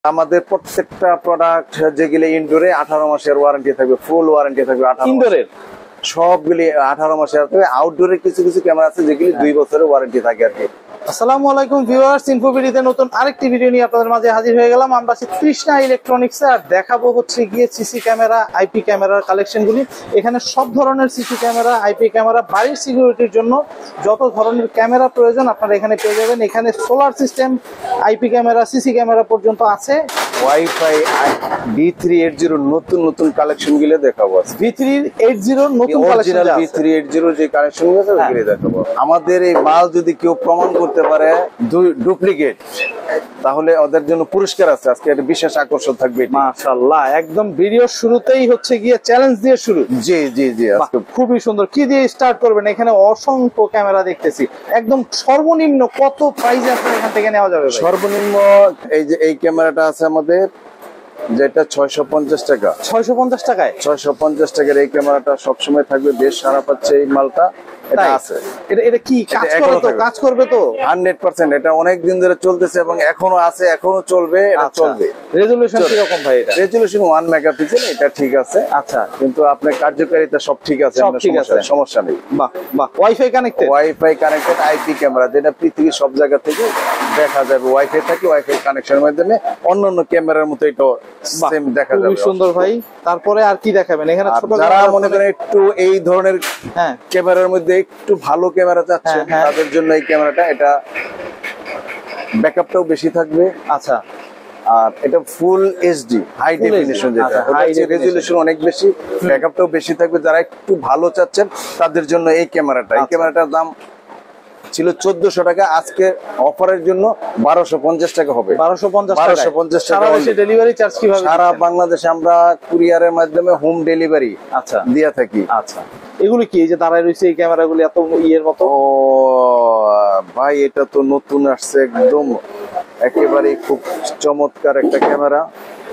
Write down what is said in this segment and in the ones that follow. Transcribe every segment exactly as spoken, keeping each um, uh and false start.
আমাদের প্রত্যেকটা প্রোডাক্ট যেগুলি ইনডোরে আঠারো মাসের ওয়ারেন্টি থাকবে, ফুল ওয়ারেন্টি থাকবে। ইনডোরের সবগুলি আঠারো মাসের থাকবে। আউটডোরের কিছু কিছু ক্যামেরা আছে যেগুলি দুই বছরের ওয়ারেন্টি থাকে আর কি। আসসালামু আলাইকুম ভিউয়ার্স, ইনফোভিডিতে নতুন আরেকটি ভিডিও নিয়ে আপনাদের মাঝে হাজির হয়ে গেলাম। আমরা আছি তৃষ্ণা ইলেকট্রনিক্সে আর দেখাবো হচ্ছে গিয়ে সিসি ক্যামেরা, আইপি ক্যামেরার কালেকশনগুলি। এখানে সব ধরনের সিসি ক্যামেরা, আইপি ক্যামেরা, বাড়ির সিকিউরিটির জন্য যত ধরনের ক্যামেরা প্রয়োজন আপনারা এখানে পেয়ে যাবেন। এখানে solar system, IP camera, CC camera পর্যন্ত আছে। WiFi B three eight zero নতুন নতুন কালেকশন গুলো দেখাবো। বি থ্রি এইট জিরো নতুন collection, B three eight zero যে কালেকশন গুলো আছে ওগুলো দেখাবো। আমাদের এই মাল যদি কেউ প্রমাণ করতে পারে ডুপ্লিকেট, তাহলে ওদের জন্য পুরস্কার আছে। আজকে একটা বিশেষ আকর্ষণ থাকবে। মাশাআল্লাহ, একদম ভিডিও শুরুতেই হচ্ছে গিয়ে চ্যালেঞ্জ দিয়ে শুরু। জি জি জি, আজকে খুবই সুন্দর। কি দিয়ে স্টার্ট করবেন? এখানে অসংখ্য ক্যামেরা দেখতেছি। একদম সর্বনিম্ন কত প্রাইস আপনার এখান থেকে নেওয়া যাবে? সর্বনিম্ন এই যে এই ক্যামেরাটা আছে আমাদের, যেটা ছয়শো পঞ্চাশ টাকা। ছয়শো পঞ্চাশ টাকায় ছয়শো পঞ্চাশ টাকার এই ক্যামেরাটা সবসময় থাকবে। বেশ সারা পাচ্ছে এই মালটা। এটা আছে, এটা এটা কি কাজ করবে তো? কাজ করবে তো হান্ড্রেড পার্সেন্ট। এটা অনেক দিন ধরে চলতেছে এবং এখনো আছে, এখনো চলবে, এটা চলবে। রেজুলেশন কি রকম ভাই? এটা রেজুলেশন ওয়ান মেগাপিক্সেল, এটা ঠিক আছে। আচ্ছা, কিন্তু আপনার কার্যকারিতা সব ঠিক আছে, সব ঠিক আছে, সমস্যা নেই। বাহ বাহ। WiFi connected, WiFi connected IP camera, যেটা পৃথিবীর সব জায়গা থেকে দেখা যাবে। ওয়াইফাই থাকে, ওয়াইফাই কানেকশনের মাধ্যমে অন্যান্য ক্যামেরার মতো এটা সেম দেখা যাবে। খুব সুন্দর ভাই। তারপরে আর কি দেখাবেন এখানে? ছোট যারা মনে করেন একটু এই ধরনের হ্যাঁ ক্যামেরার মধ্যে একটু ভালো ক্যামেরা চাচ্ছে, তাদের জন্য এই ক্যামেরাটা, এটা ব্যাকআপটাও বেশি থাকবে। আচ্ছা, আর এটা ফুল এইচডি হাই ডেফিনিশন, যেটা রেজুলেশন অনেক বেশি, ব্যাকআপটাও বেশি থাকবে। যারা একটু ভালো চাচ্ছেন তাদের জন্য এই ক্যামেরাটা। এই ক্যামেরাটার দাম ছিল চোদ্দশো টাকা, আজকে অফারের জন্য বারোশো পঞ্চাশ টাকা হবে। বারোশো পঞ্চাশ বারোশো পঞ্চাশ টাকা। ডেলিভারি চার্জ কিভাবে? সারা বাংলাদেশে আমরা কুরিয়ারের মাধ্যমে হোম ডেলিভারি আচ্ছা দিয়ে থাকি। আচ্ছা, এগুলো কি এই যে দাঁড়ায় রয়েছে এই ক্যামেরাগুলি এত ইয়ের মতো? ও ভাই, এটা তো নতুন আসছে, একদম একেবারে খুব চমৎকার একটা ক্যামেরা।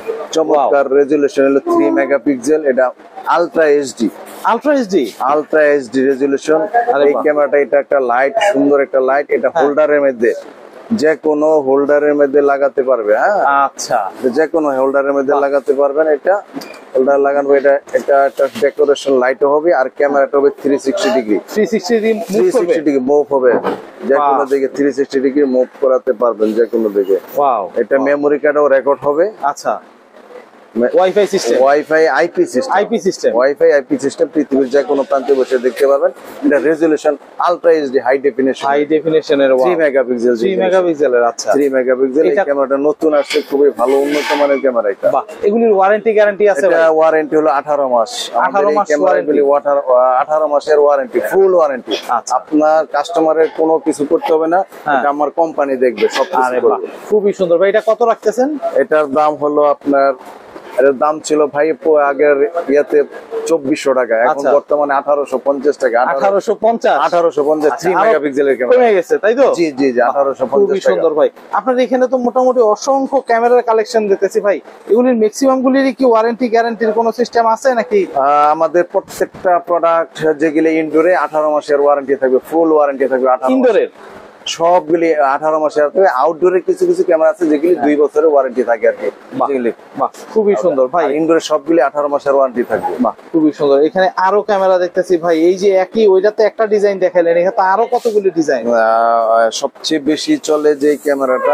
চমৎকার রেজুলেশন হলো থ্রি মেগাপিক্সেল। এটা ultra HD, ultra HD, ultra HD resolution. আর এই ক্যামেরাটা, এটা একটা লাইট, সুন্দর একটা লাইট। এটা হোল্ডারের মধ্যে, যে কোনো হোল্ডারের মধ্যে লাগাতে পারবে। হ্যাঁ আচ্ছা, যে কোনো হোল্ডারের মধ্যে লাগাতে পারবেন। এটা হোল্ডার লাগানো, এটা এটা একটা ডেকোরেশন লাইটও হবে। আর ক্যামেরাটা হবে three sixty degree, three sixty degree move হবে। যে কোনো দিকে থ্রি সিক্সটি ডিগ্রি মুভ করাতে পারবেন, যে কোনো দিকে। ওয়াও, এটা মেমোরি কার্ডও রেকর্ড হবে। আচ্ছা, WiFi system, WiFi IP system, IP system, WiFi IP system. পৃথিবীর যে কোনো প্রান্তে বসে দেখতে পারবেন। এটা resolution ultra HD high definition, high ডেফিনিশনের থ্রি মেগাপিক্সেল, থ্রি মেগাপিক্সেলের। আচ্ছা, থ্রি মেগাপিক্সেল। এই ক্যামেরাটা নতুন আসছে, খুবই ভালো উন্নত মানের ক্যামেরা এটা। বাহ, এগুলির ওয়ারেন্টি গ্যারান্টি আছে? এটা ওয়ারেন্টি হলো আঠারো মাস। আঠারো মাস ক্যামেরাগুলি আঠারো মাসের ওয়ারেন্টি, ফুল ওয়ারেন্টি। আপনার কাস্টমারের কোনো কিছু করতে হবে না, এটা আমার কোম্পানি দেখবে সব কিছু। খুবই সুন্দর ভাই। এটা কত রাখতেছেন? এটার দাম হলো আপনার, এর দাম ছিল ভাই আগের ইয়াতে চব্বিশশো টাকা, এখন বর্তমানে আঠারোশো পঞ্চাশ টাকা। আঠারোশো পঞ্চাশ আঠারোশো পঞ্চাশ থ্রি মেগাপিক্সেলের ক্যামেরা কমে গেছে, তাই তো? জি জি জি, আঠারোশো পঞ্চাশ। খুবই সুন্দর ভাই। আপনার এখানে তো মোটামুটি অসংখ্য ক্যামেরার কালেকশন দেখতেছি ভাই। এগুলির ম্যাক্সিমাম গুলিরই কি ওয়ারেন্টি গ্যারান্টির কোনো সিস্টেম আছে নাকি? আমাদের প্রত্যেকটা প্রোডাক্ট যেগুলি ইনডোরে আঠারো মাসের ওয়ারেন্টি থাকবে, ফুল ওয়ারেন্টি থাকবে। ইনডোরের সবগুলি আঠারো মাসের থাকবে। আউটডোরের কিছু কিছু ক্যামেরা আছে যেগুলি দুই বছরের ওয়ারেন্টি থাকে আর কি। খুবই সুন্দর ভাই। ইনডোরের সবগুলি আঠারো মাসের ওয়ারেন্টি থাকবে। বাহ, খুবই সুন্দর। এখানে আরো ক্যামেরা দেখতেছি ভাই। এই যে একই, ওইটাতে একটা ডিজাইন দেখাইলেন, এখানে তো আরো কতগুলি ডিজাইন। সবচেয়ে বেশি চলে যে ক্যামেরাটা,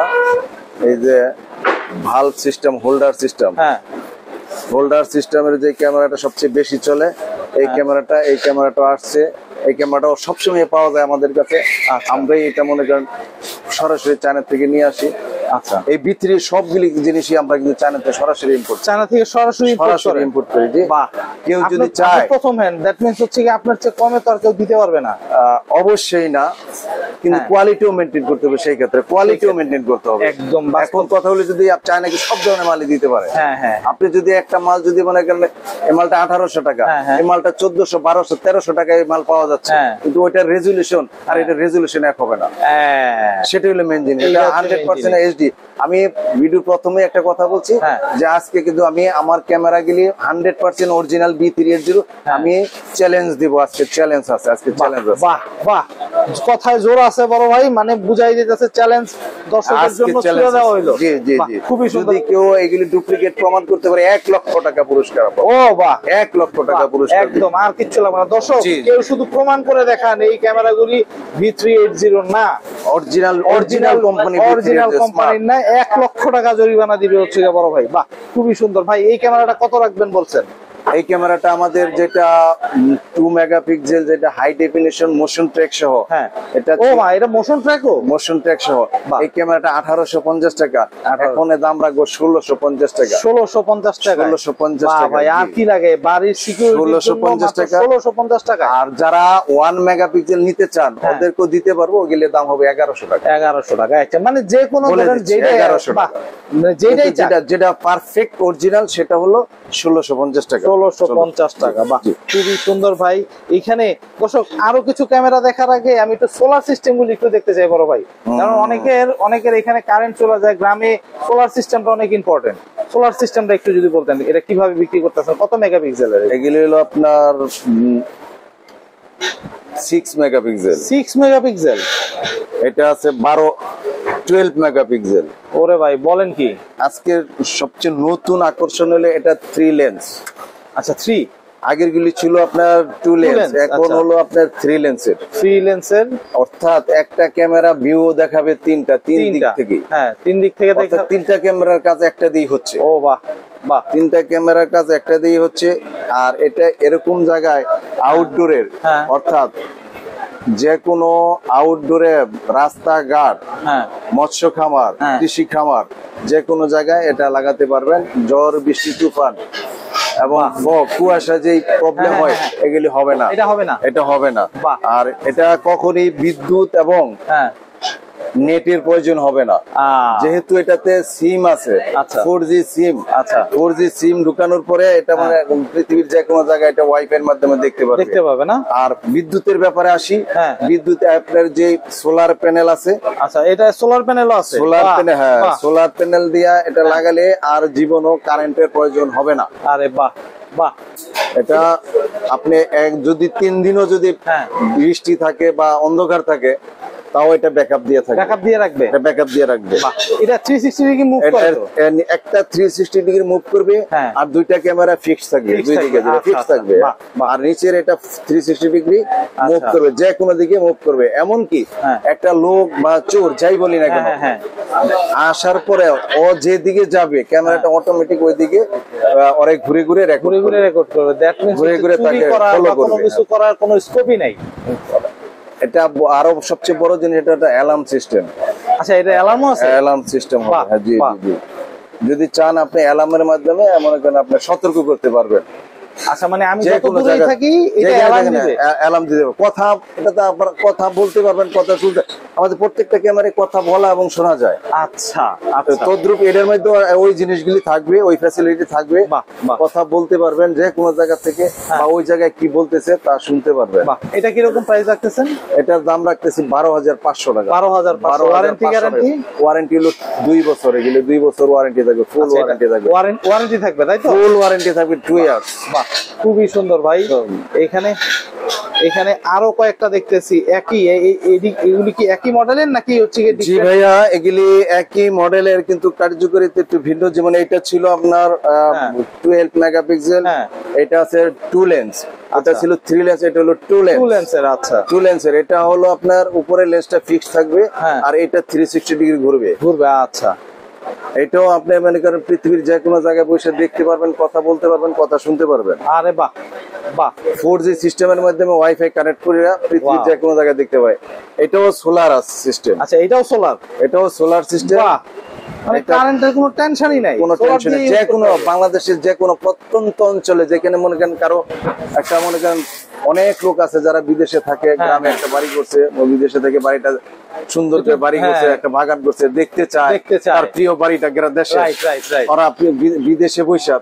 এই যে ভালভ সিস্টেম, হোল্ডার সিস্টেম। হ্যাঁ, হোল্ডার সিস্টেমের যে ক্যামেরাটা সবচেয়ে বেশি চলে, এই ক্যামেরাটা এই ক্যামেরাটা আসছে। এই ক্যামেরাটাও সবসময় পাওয়া যায় আমাদের কাছে। আমরাই এটা মনে করেন সরাসরি চায়না থেকে নিয়ে আসি। আচ্ছা, এই ভিতরে সবগুলি জিনিসই আমরা কিন্তু চায়না থেকে সরাসরি ইম্পোর্ট, চায়না থেকে সরাসরি সরাসরি ইম্পোর্ট করি। জি, বাহ। কেউ যদি চায় প্রথম হ্যান্ড, দ্যাট মিন্স হচ্ছে কি আপনার চেয়ে কমে তো আর কেউ দিতে পারবে না? অবশ্যই না, কিন্তু কোয়ালিটিও মেনটেন করতে হবে। সেই ক্ষেত্রে কোয়ালিটিও মেনটেন করতে হবে একদম। এখন কথা হলো, যদি চায়নাকে সব ধরনের মালই দিতে পারে। হ্যাঁ হ্যাঁ, আপনি যদি একটা মাল যদি মনে করেন এই মালটা আঠারোশো টাকা, এই মালটা চোদ্দশো বারোশো তেরোশো টাকায় এই মাল পাওয়া যাচ্ছে, কিন্তু ওইটার রেজুলেশন আর এটা রেজুলেশন এক হবে না। সেটা হলো মেন জিনিস। এটা হান্ড্রেড পার্সেন্ট এইচডি। আমি ভিডিও প্রথমে একটা কথা বলছি হ্যাঁ। যে আজকে কিন্তু আমি আমার ক্যামেরা গুলি hundred percent original B three eight zero আমি চ্যালেঞ্জ দিব। আজকে চ্যালেঞ্জ আছে, আজকে চ্যালেঞ্জ আছে। বাহ বাহ, কথায় জোর আছে বড় ভাই, মানে বুঝাই দিতেছে চ্যালেঞ্জ দর্শকদের আজকে জন্য চ্যালেঞ্জ ছুড়ে দেওয়া হইলো। জি জি বাহ, জি। খুবই সুন্দর। যদি কেউ এগুলি ডুপ্লিকেট প্রমাণ করতে পারে এক লক্ষ টাকা পুরস্কার পাবে। ও বাহ, এক লক্ষ টাকা পুরস্কার একদম আর কিচ্ছু লাগবে না। দর্শক জি। কেউ শুধু প্রমাণ করে দেখান এই ক্যামেরাগুলি ভি থ্রি এইট জিরো না, অরিজিনাল অরিজিনাল কোম্পানি অরিজিনাল কোম্পানির না, এক লক্ষ টাকা জরিমানা দিবে হচ্ছে গিয়ে বড় ভাই। বাহ, খুবই সুন্দর ভাই। এই ক্যামেরাটা কত রাখবেন বলছেন? এই ক্যামেরাটা আমাদের যেটা টু মেগাপিক্সেল, যেটা হাই ডেফিনিশন মোশন ট্র্যাক সহ, হ্যাঁ এটা ও মা, এটা মোশন ট্র্যাকও? মোশন ট্র্যাক সহ বাহ। এই ক্যামেরাটা আঠারোশো পঞ্চাশ টাকা, এখন এর দাম রাখবো ষোলোশো পঞ্চাশ টাকা। ষোলোশো পঞ্চাশ টাকা? ষোলোশো পঞ্চাশ বাহ টাকা ভাই, আর জি। কি লাগে? বাড়ির সিকিউরিটি ষোলোশো পঞ্চাশ টাকা। ষোলোশো পঞ্চাশ টাকা। আর যারা ওয়ান মেগাপিক্সেল নিতে চান হ্যাঁ। ওদেরকেও দিতে পারবো, ওগুলোর দাম হবে এগারোশো টাকা। এগারোশো টাকা। আচ্ছা, মানে যে কোনো বলে ধরেন দিচ্ছি, যেটাই এগারোশো বাহ, টাকা। মানে যেটাই কিন্তু যেটা যেটা পারফেক্ট অরিজিনাল সেটা হলো ষোলোশো পঞ্চাশ টাকা। ষোলোশো পঞ্চাশ টাকা। বাহ, জি। খুবই সুন্দর ভাই। এখানে দর্শক আরো কিছু ক্যামেরা দেখার আগে আমি একটু সোলার সিস্টেম গুলি একটু দেখতে চাই বড় ভাই, কারণ অনেকের অনেকের এখানে কারেন্ট চলে যায়, গ্রামে সোলার সিস্টেমটা অনেক ইম্পর্টেন্ট। সোলার সিস্টেমটা একটু যদি বলতেন, এটা কিভাবে বিক্রি করতেছেন, কত মেগাপিক্সেলের? এগুলি হলো আপনার সিক্স মেগাপিক্সেল। Six megapixel? এটা আছে বারো টুয়েলভ মেগাপিক্সেল। ওরে ভাই বলেন কি! আজকের সবচেয়ে নতুন আকর্ষণ হলো এটা থ্রি লেন্স। আচ্ছা, থ্রি। আগের গুলি ছিল আপনার টু লেন্স, lens, এখন আচ্ছা। হলো আপনার থ্রি লেন্সের। থ্রি লেন্সের অর্থাৎ একটা ক্যামেরা ভিউ দেখাবে তিনটা, তিন দিক তিনটা, থেকে। হ্যাঁ তিন দিক থেকে অর্থাৎ দেখা। তিনটা ক্যামেরার কাজ একটা দিয়ে হচ্ছে। ও বাহ বাহ, তিনটা ক্যামেরার কাজ একটা দিয়ে হচ্ছে। আর এটা এরকম জায়গায় আউটডোরের, হ্যাঁ। অর্থাৎ যে কোনো আউটডোরে, রাস্তাঘাট, হ্যাঁ মৎস্য খামার, হ্যাঁ। কৃষি খামার, যে কোনো জায়গায় এটা লাগাতে পারবেন। ঝড় বৃষ্টি তুফান এবং ফগ, কুয়াশা যে প্রবলেম হ্যাঁ, হয় হ্যাঁ, এগুলি হবে না, এটা হবে না। এটা হবে না। বাহ। আর এটা কখনই বিদ্যুৎ এবং হ্যাঁ নেটের প্রয়োজন হবে না, আহ, যেহেতু এটাতে সিম আছে, আচ্ছা। Four G SIM. আচ্ছা। ফোর জি সিম ঢুকানোর পরে এটা মানে পৃথিবীর যে কোনো জায়গায় এটা ওয়াইফাই এর মাধ্যমে দেখতে পারবে। দেখতে পাবে না? আর বিদ্যুতের ব্যাপারে আসি, হ্যাঁ। বিদ্যুৎ আপনার যে সোলার প্যানেল আছে, আচ্ছা, এটা সোলার প্যানেলও আছে? সোলার বাহ, প্যানেল, হ্যাঁ বাহ। সোলার প্যানেল দিয়া এটা লাগালে আর জীবনও কারেন্টের প্রয়োজন হবে না। আরে বাহ বাহ, এটা আপনি এক যদি তিন দিনও যদি হ্যাঁ। বৃষ্টি থাকে বা অন্ধকার থাকে তাও এটা ব্যাকআপ দিয়ে থাকে, ব্যাকআপ দিয়ে রাখবে? এটা ব্যাকআপ দিয়ে রাখবে। বাহ, এটা থ্রি সিক্সটি ডিগ্রি মুভ করে তো? এটা- একটা থ্রি সিক্সটি ডিগ্রি মুভ করবে, হ্যাঁ। আর দুইটা ক্যামেরা ফিক্স থাকবে, Fixed দুই থাকবে, দিকে আচ্ছা, ফিক্স আচ্ছা, থাকবে। বাহ, বাহ। আর নিচের এটা থ্রি সিক্সটি ডিগ্রি মুভ আচ্ছা। করবে, যে কোনো দিকে মুভ করবে। এমনকি হ্যাঁ। একটা লোক বা চোর যাই বলি না কেন, হ্যাঁ, হ্যাঁ, আসার পরে ও যে দিকে যাবে ক্যামেরাটা অটোমেটিক ওই দিকে আহ, ওরে ঘুরে ঘুরে ঘুরে রেকর্ড ঘুরে রেকর্ড করবে। দ্যাট মিন্স ঘুরে ঘুরে চুরি তাকে করার follow বা কোনো করবে, কিছু করার কোনো স্কোপই নাই। এটা ব- আরো সবচেয়ে বড় জিনিস, এটা একটা অ্যালার্ম সিস্টেম। আচ্ছা, এটা অ্যালার্মও আছে? অ্যালার্ম সিস্টেম হবে, বাহ, হ্যাঁ, জি বাহ। জি জি। যদি চান আপনি অ্যালার্মের মাধ্যমে মনে করেন আপনি সতর্ক করতে পারবেন। আচ্ছা, মানে আমি যে যত কোনো দূরেই জায়গায় থাকি যে এটা কোনো অ্যালার্ম জায়গায় দিবে? অ্যা- অ্যালার্ম দিতে পারবেন। কথা, এটা তো আপনার কথা বলতে পারবেন, কথা শুনতে। আমাদের প্রত্যেকটা ক্যামেরায় কথা বলা এবং শোনা যায়। আচ্ছা তো আচ্ছা, তদ্রুপ এটার মধ্যে ওই জিনিসগুলি থাকবে, ওই ফ্যাসিলিটি থাকবে। বাহ, বাহ। কথা বলতে পারবেন যে কোনো জায়গা থেকে, বা ওই জায়গায় কি বলতেছে তা শুনতে পারবেন। বাহ, এটা কিরকম প্রাইস রাখতেছেন? এটার দাম রাখতেছি বারো হাজার পাঁচশো টাকা। বারো হাজার পাঁচশো। Warranty guarantee? ওয়ারেন্টি হলো দুই বছর, এগুলো দুই বছর ওয়ারেন্টি থাকবে, ফুল ওয়ারেন্টি থাকবে। ওয়ারেন্টি থাকবে তাই তো? ফুল ওয়ারেন্টি থাকবে টু ইয়ার্স। বাহ, খুবই সুন্দর ভাই। এখানে এখানে আরো কয়েকটা দেখতেছি একই, এ- এ- এদিক- এগুলি কি একই মডেলের নাকি হচ্ছে গিয়ে জি different? ভাইয়া, এগুলি একই মডেলের কিন্তু কার্যকারিতা একটু ভিন্ন। যেমন এটা ছিল আপনার হ্যাঁ। টুয়েলভ মেগাপিক্সেল, হ্যাঁ। এটা আছে টু লেন্স। এটা আচ্ছা। ছিল থ্রি লেন্স, এটা হলো টু লেন্স। টু লেন্সের? আচ্ছা, টু লেন্সের এটা হলো আপনার উপরে লেন্সটা ফিক্স থাকবে, হ্যাঁ। আর এটা থ্রি সিক্সটি ডিগ্রি ঘুরবে। ঘুরবে, আচ্ছা। এটাও আপনি মনে করেন পৃথিবীর যে কোনো জায়গায় বসে দেখতে পারবেন, কথা বলতে পারবেন, কথা শুনতে পারবেন। আরে বাহ বাহ, ফোর জি সিস্টেমের মাধ্যমে ওয়াইফাই কানেক্ট করে পৃথিবীর Wow. যে কোনো জায়গায় দেখতে পায়। এটাও সোলার সিস্টেম, আচ্ছা এটাও সোলার? এটাও সোলার সিস্টেম। বাহ, মানে এটা- কারেন্টের কোনো টেনশনই নাই? কোনো Solar টেনশন নেই। দিয়ে যে use কোনো করতে হবে। বাংলাদেশের যে কোনো প্রত্যন্ত অঞ্চলে, যেখানে মনে করেন কারো একটা মনে করেন অনেক লোক আছে যারা বিদেশে থাকে, গ্রামে একটা বাড়ি করছে, ও বিদেশে থেকে বাড়িটা সুন্দর করে বাড়ি হ্যাঁ। করছে, একটা বাগান করছে, দেখতে চায় দেখতে চায়। তার প্রিয় বাড়িটা গ্রা- দেশে। Right, right, right. ওরা আপনি বি- বিদেশে বৈশাখ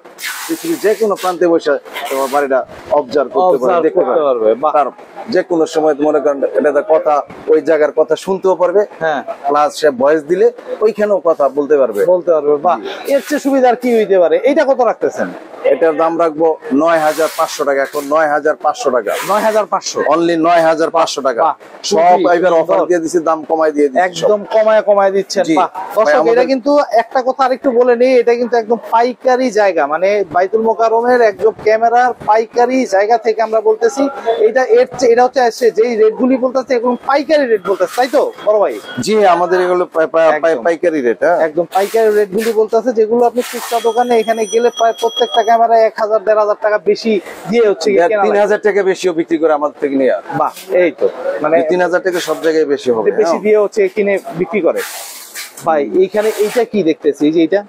পৃথিবীর যে কোনো প্রান্তে বসে তোমার বাড়িটা অবজার্ভ করতে পারবে, Observe দেখতে করতে পারবে, বাহ। তার যে কোনো সময় মনে করেন এটা কথা ওই জায়গার কথা শুনতেও পারবে, হ্যাঁ প্লাস সে ভয়েস দিলে ওইখানেও কথা বলতে পারবে। বলতে পারবে, বাহ। এর চেয়ে সুবিধা আর কি হইতে পারে? এইটা কত রাখতেছেন? এটার দাম রাখবো নয় হাজার পাঁচশো টাকা, এখন নয় হাজার পাঁচশো টাকা, নয় হাজার পাঁচশো অনলি নয় হাজার পাঁচশো টাকা। বাহ, সব খুবই এবার অফার সুন্দর। দিয়ে দিচ্ছি, দাম কমাই দিয়ে দিচ্ছি সব। একদম কমায় কমায় দিচ্ছেন, জি। বাহ। ভাই, দর্শক আমাদের- এটা কিন্তু একটা কথা আরেকটু বলে নেই, এটা কিন্তু একদম পাইকারি জায়গা, মানে বাইতুল মোকাররমের একদম ক্যামেরার পাইকারি জায়গা থেকে আমরা বলতেছি। এটা এর চেয়ে- এটা হচ্ছে আসছে যেই রেট গুলি বলতেছে একদম পাইকারি রেট বলতেছে, তাই তো বড় ভাই? জি, আমাদের এগুলো পাই- পাই- পাই- একদম। পাইকারি রেট। হ্যাঁ, একদম পাইকারি রেট গুলি বলতেছে, যেগুলো আপনি খুচরা দোকানে এখানে গেলে প্রায় প্রত্যেকটা ক্যামেরা এক হাজার দেড় হাজার টাকা বেশি দিয়ে হচ্ছে গিয়ে কেনা তিন লাগে। হাজার টাকা বেশিও বিক্রি করে আমাদের থেকে নিয়ে। বাহ, এই তো মানে তিন হাজার টাকা সব জায়গায় বেশি হবে। বেশি হ্যাঁ। দিয়ে হচ্ছে কিনে বিক্রি করে। ভাই এইখানে এইটা কি দেখতেছি, এই যে এটা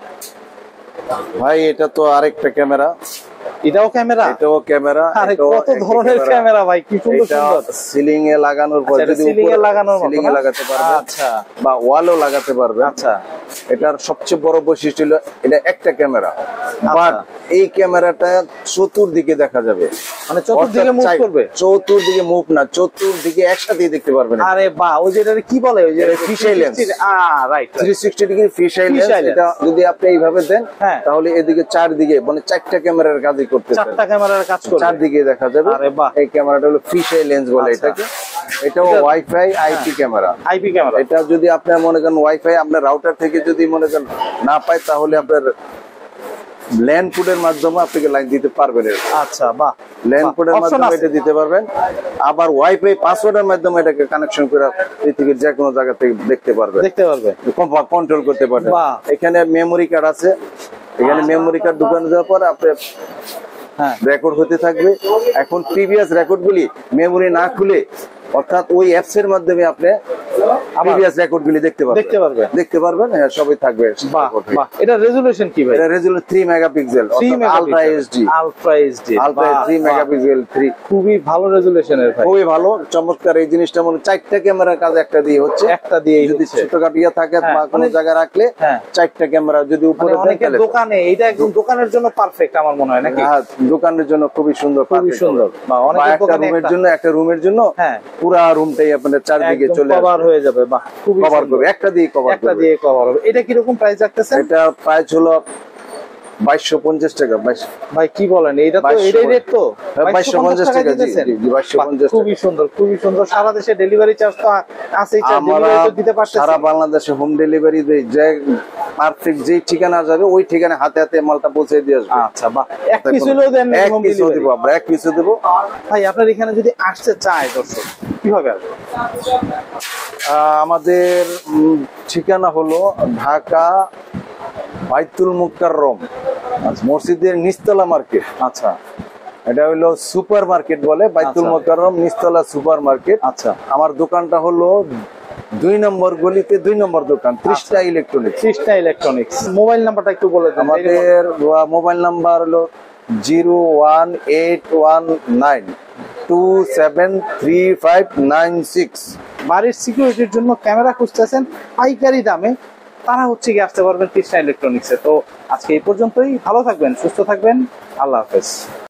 ভাই, এটা তো আরেকটা ক্যামেরা, এটাও ক্যামেরা? এটাও ক্যামেরা, আরে এটাও কত একই ধরনের ক্যামেরা ভাই, কি সুন্দর এটা সুন্দর। সিলিং এ লাগানোর পর আচ্ছা, এটা যদি ceiling এ লাগানোর মতো সিলিং এ না? লাগাতে পারবে, আচ্ছা বা ওয়ালও লাগাতে পারবে। আচ্ছা এটার সবচেয়ে বড় বৈশিষ্ট্য হলো এটা একটা ক্যামেরা, বাট এই ক্যামেরাটা চতুর্দিকে দেখা যাবে, মানে চতুর্দিকে অর্থাৎ মুভ চাই- করবে? চতুর্দিকে মুভ না, চতুর্দিকে একসাথেই দেখতে পারবেন। আরে বাহ, ওই যে এটা কি বলে, ওই যে এটা fisheye lens। Right three sixty degree fisheye lens. Fisheye lens। এটা যদি আপনি এইভাবে দেন, হ্যাঁ। তাহলে এদিকে চারদিকে মানে চারটা ক্যামেরার কাজই করতে পারবেন, চারটা ক্যামেরার কাজ করবে। চারদিকে দেখা যাবে। আরে বাহ। এই ক্যামেরাটা হলো ফিশাই লেন্স বলে আচ্ছা। এটাকে। এটাও এটা- WiFi IP camera. IP camera. এটা যদি আপনার মনে করেন ওয়াইফাই আপনার রাউটার থেকে যদি মনে করেন না পায়, তাহলে আপনার ল্যান্ড কোডের মাধ্যমে আপনাকে লাইন দিতে পারবেন। আচ্ছা বাহ, ল্যান্ড কোডের অপশন মাধ্যমে আছে। এটা দিতে পারবেন, আবার ওয়াইফাই পাসওয়ার্ডের মাধ্যমে এটাকে কানেকশন করে পৃথিবীর যে কোনো জায়গা থেকে দেখতে পারবেন, দেখতে পারবে। কন্ট্রোল করতে পারবেন। বাহ। এখানে মেমোরি কার্ড আছে, এখানে মেমোরি কার্ড ঢুকানো যাওয়ার পর আপনি হ্যাঁ রেকর্ড হতে থাকবে। এখন প্রিভিয়াস রেকর্ড গুলি মেমোরি না খুলে, অর্থাৎ ওই অ্যাপস এর মাধ্যমে আপনি প্রিভিয়াস রেকর্ড গুলি দেখতে পারবেন, দেখতে পারবেন। দেখতে পারবেন। হ্যাঁ, সবই থাকবে। বাহ বাহ, এটা রেজুলেশন কি ভাই? এটা resolution three megapixel, ultra HD, ultra HD, ultra three megapixel three, খুবই ভালো রেজুলেশনের ভাই। খুবই ভালো, চমৎকার। এই জিনিসটা মনে চারটা ক্যামেরার কাজ একটা দিয়ে হচ্ছে, একটা দিয়েই যদি হচ্ছে। ছোটখাটো ইয়ে থাকে হ্যাঁ, বা কোনো অনেক- জায়গায় রাখলে হ্যাঁ। চারটা ক্যামেরা যদি উপরে মানে দেন, অনেকের তাহলে- দোকানে এটা একদম দোকানের জন্য পারফেক্ট আমার মনে হয়, নাকি? হ্যাঁ, দোকানের জন্য খুবই সুন্দর, খুবই perfect সুন্দর। হবে। বা বা অনেকের একটা দোকানে রুমের একটা- জন্য একটা রুমের জন্য হ্যাঁ। পুরা রুমটাই আপনাদের চারদিকে একদম চলে কভার হয়ে যাবে, বাহ খুবই কভার সুন্দর। করবে, একটা দিয়ে কভার একটা করবে। দিয়ে কভার হবে। এটা কিরকম প্রাইস রাখতেছেন? এটা প্রাইস হলো বাইশশো পঞ্চাশ টাকা। বাইশ- ভাই কি বলেন, এটা তো বাইশশো এটাই রেট তো? হ্যাঁ, বাইশশো পঞ্চাশ টাকা, জি, দিতেছেন? জি, জি, বাইশশো বাহ, পঞ্চাশ খুবই সুন্দর, খুবই সুন্দর। সারা দেশে ডেলিভারি চার্জ তো আছেই, চার্জ আমরা ডেলিভারি তো দিতে পারতেছি। সারা বাংলাদেশে হোম ডেলিভারি দেই, যে পারফেক্ট যেই ঠিকানা যাবে ওই ঠিকানা হাতে হাতে মালটা পৌঁছে দিয়ে আসবে। আচ্ছা বাহ, এক পিস হলেও দেন এক হোম পিসও ডেলিভারি? দিব আমরা, এক পিসও দেবো। ভাই আপনার এখানে যদি আসতে চায় দর্শক, কিভাবে আসবে? আহ, আমাদের উম, ঠিকানা হলো ঢাকা বাইতুল মুকাররম, মসজিদের নিচতলা মার্কেট। আচ্ছা এটা হলো সুপার মার্কেট বলে, বাইতুল আচ্ছা। মুকাররম নিচতলা সুপার মার্কেট। আচ্ছা, আমার দোকানটা হলো দুই নম্বর গলিতে, দুই নম্বর দোকান, Trishna electronics. Trishna electronics. Mobile নাম্বারটা একটু বলে দেন। আমাদের মোবাইল নাম্বার হলো zero one eight one nine two seven three five nine six. বাড়ির সিকিউরিটির জন্য ক্যামেরা খুঁজতেছেন পাইকারি দামে, তারা হচ্ছে কি আসতে পারবেন তৃষ্ণা ইলেকট্রনিক্সে। তো আজকে এই পর্যন্তই, ভালো থাকবেন, সুস্থ থাকবেন, আল্লাহ হাফেজ।